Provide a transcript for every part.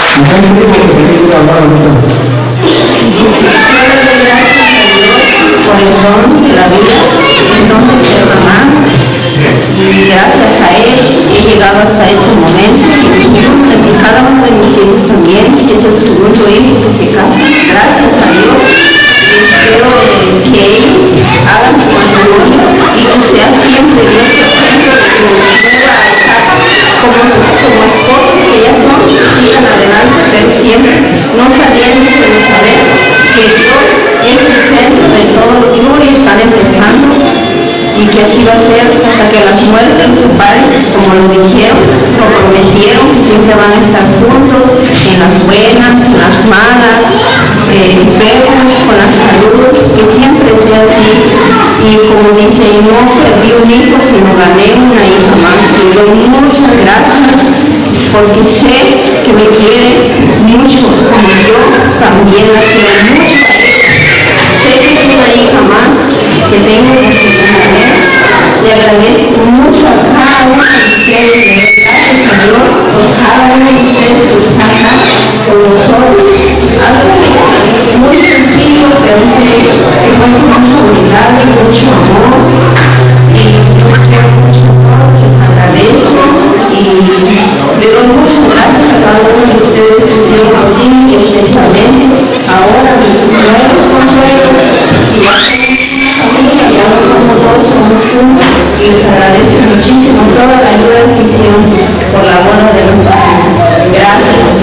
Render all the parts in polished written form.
Por el don de la vida, el don de ser mamá, y gracias a él he llegado hasta este momento, y cada uno de mis hijos también, que es el segundo hijo que se casa, gracias a Dios, y espero que ellos hagan su matrimonio y que sea siempre Dios el centro de su nueva etapa, como esposos que ya son, sigan adelante, pero siempre no saliéndose de saber que Dios es el centro de todo lo que hoy están empezando, y que así va a ser hasta que las muertes los separen, como lo dijeron, lo prometieron, que siempre van a estar juntos, en las buenas, en las malas, enfermos, con la salud, que siempre sea así. Y como dice, no perdí un hijo, sino gané una hija más. Le doy muchas gracias, porque sé que me quiere mucho, como yo también la quiero mucho. Sé que es una hija más que tengo que tener. Le agradezco mucho a cada uno de ustedes, gracias a Dios por cada uno de ustedes que está acá con nosotros. Algo muy sencillo, pero sé que fue con mucha humildad y mucho amor. Y yo quiero mucho a todos, les agradezco y le doy muchas gracias a cada uno de ustedes que hicieron posible, y especialmente ahora mis nuevos consuelos, y ya somos una familia, ya no somos dos, somos uno, y les agradezco muchísimo toda la ayuda que hicieron por la boda de nuestra hija. Gracias.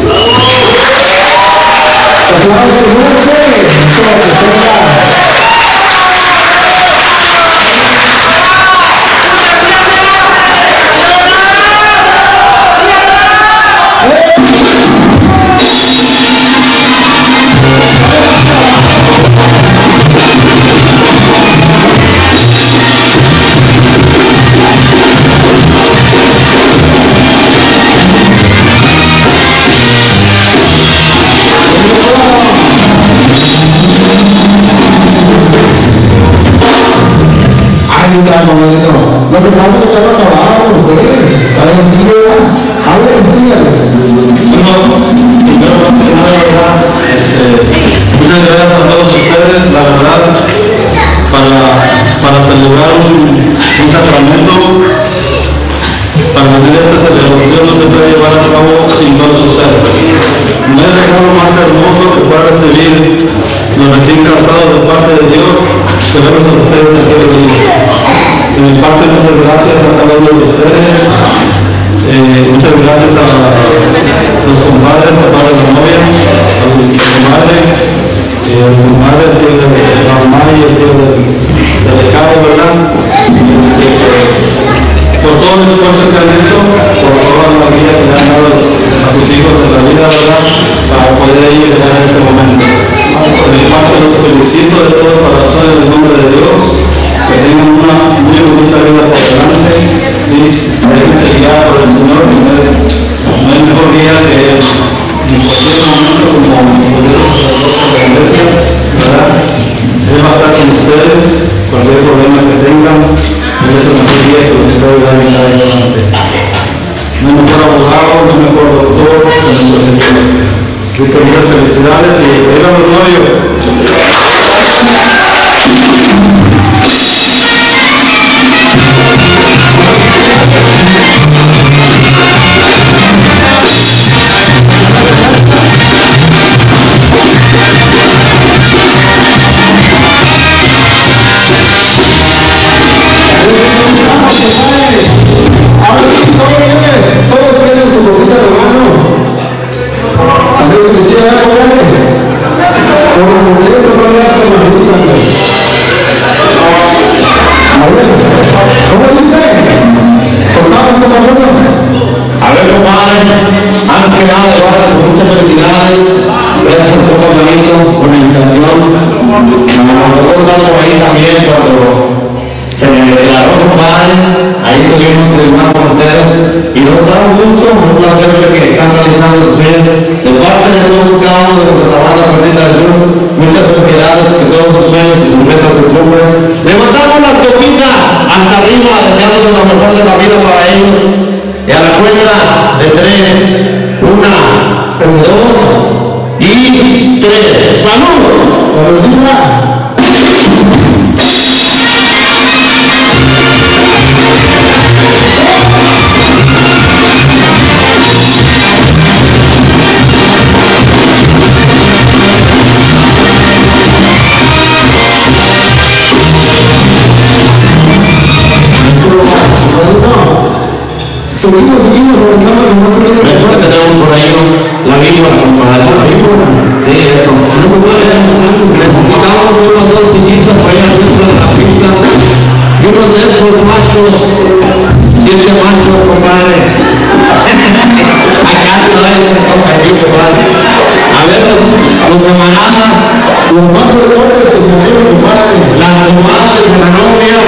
Lo que pasa es que ya lo acabaron ustedes. Hablen, síganle. Bueno, primero más que nada, ¿verdad? Muchas gracias a todos ustedes, la verdad, para celebrar un sacramento, para tener esta celebración no se puede llevar a cabo sin todos ustedes. No hay regalo más hermoso que pueda recibir los recién casados de parte de Dios que verlos a ustedes aquí reunidos. De mi parte, muchas gracias a cada uno de ustedes. Muchas gracias a los compadres, papá de la novia, a mi comadre, el comadre, el tío de la mamá y el tío del recado, ¿verdad? Por todo el esfuerzo que han hecho, por toda la vida que le han dado a sus hijos en la vida, ¿verdad? Para poder ellos llegar a este momento. De mi parte, los felicito de todo corazón en el nombre de Dios. Que tengan una muy bonita vida por delante, ¿sí? Déjense guiar por el Señor, no hay mejor guía que en cualquier momento, como nosotros de la iglesia, ¿verdad? Él va a estar con ustedes, cualquier problema que tengan, Él es el mejor guía que los puede ayudar en cada instante. No hay mejor abogado, no hay mejor doctor que nuestro Señor. Así que muchas felicidades y vivan los novios. Todos tienen su copita de mano. A veces decía, como modelo no le hace la ruta. A ver, ¿cómo dice? ¿Cortamos esta ruta? A ver, compadre, antes que nada, de verdad, muchas felicidades. Gracias a todo el bonito por la invitación. Nosotros estamos ahí también cuando se me declaró, compadre. Ahí estuvimos celebrando con ustedes y nos da un gusto, un placer ver que están realizando sus sueños. De parte de todos cada uno de la banda Planeta del Sur, muchas felicidades, que todos sus sueños y sus metas se cumplan. Levantamos las copitas hasta arriba, deseándoles lo mejor de la vida para ellos. Y a la cuenta de 3, 1, seguimos avanzando con más trayecto. Tenemos por ahí la víbora, compadre. La víbora. Sí, eso. Necesitamos unos dos chiquitos para ir al centro de la pista. Y uno de esos machos, 7 machos, compadre. Acá no es aquí, compadre. A ver, los camaradas. Los más fuertes que se arriban, compadre. Las tomadas de la novia.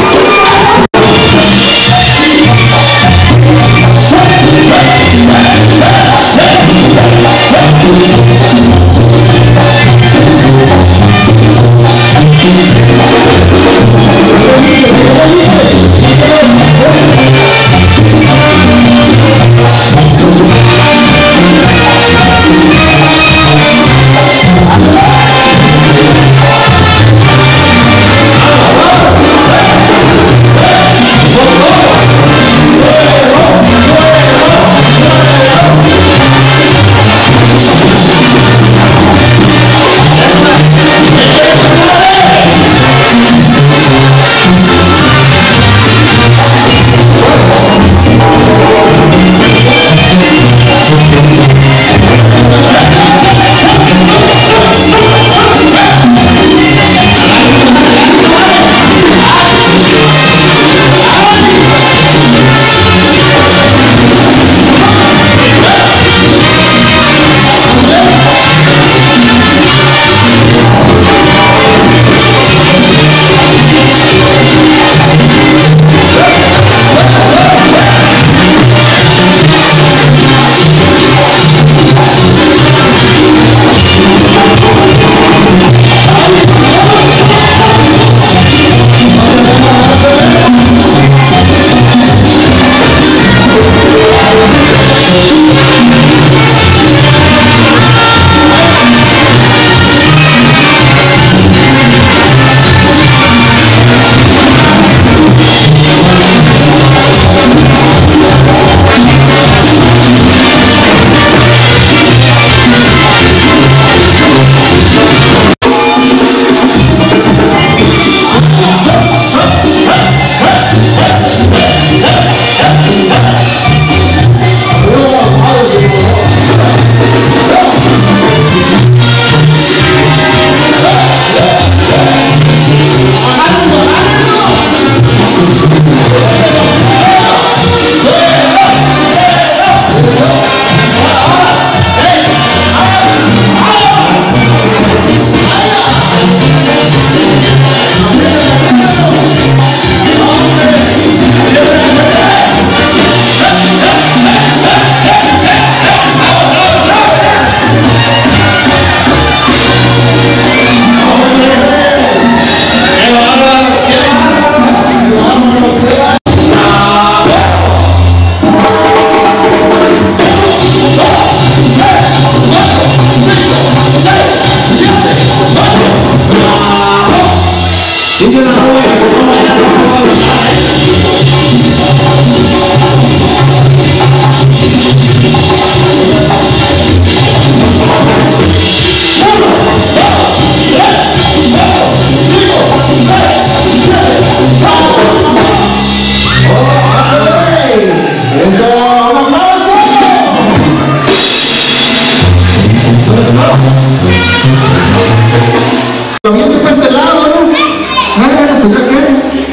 Avienta para este lado, ¿no? Bueno, pues ya que.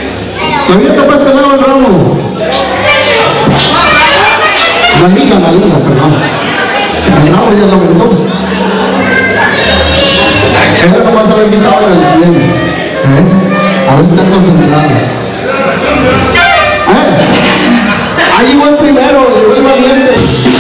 Avienta para este lado el ramo. La liga, perdón. El ramo ya lo aventó. Era nomás a ver quién estaba en el siguiente. A ver si están concentrados. Ahí llegó el primero, llegó el valiente.